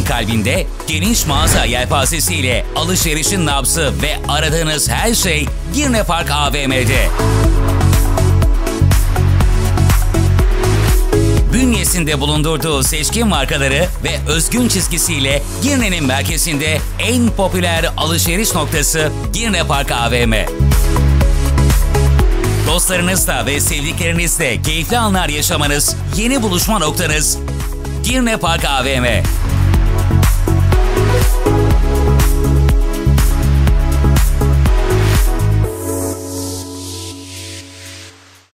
kalbinde geniş mağaza yelpazesiyle alışverişin nabzı ve aradığınız her şey Girne Park AVM'de. Bünyesinde bulundurduğu seçkin markaları ve özgün çizgisiyle Girne'nin merkezinde en popüler alışveriş noktası Girne Park AVM. Dostlarınızla ve sevdiklerinizle keyifli anlar yaşamanız, yeni buluşma noktanız Girne Park AVM.